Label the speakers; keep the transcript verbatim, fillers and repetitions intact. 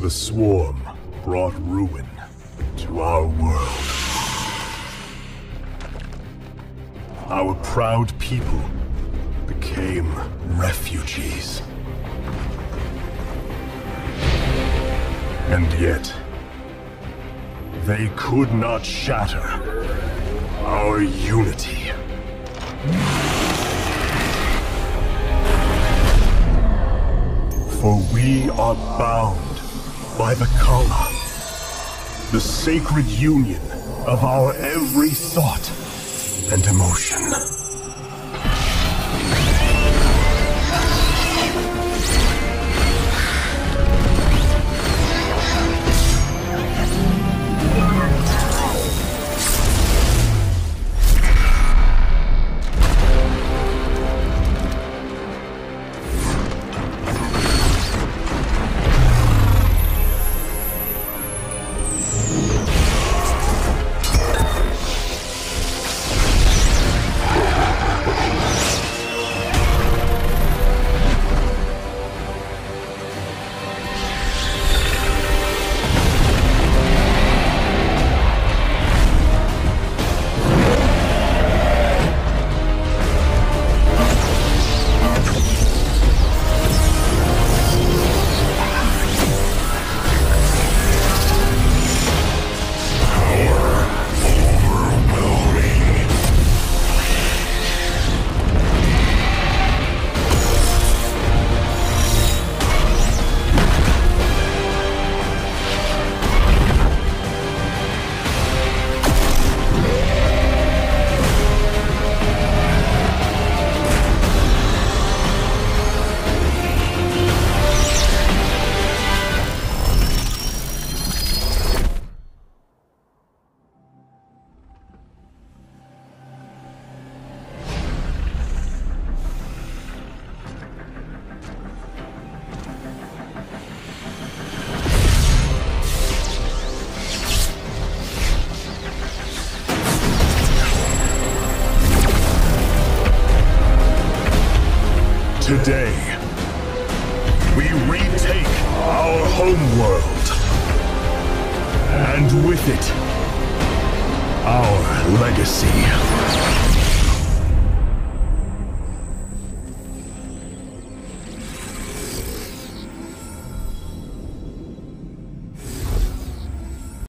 Speaker 1: The Swarm brought ruin to our world. Our proud people became refugees. And yet, they could not shatter our unity. For we are bound by the Khala, the sacred union of our every thought and emotion. Today, we retake our homeworld, and with it, our legacy.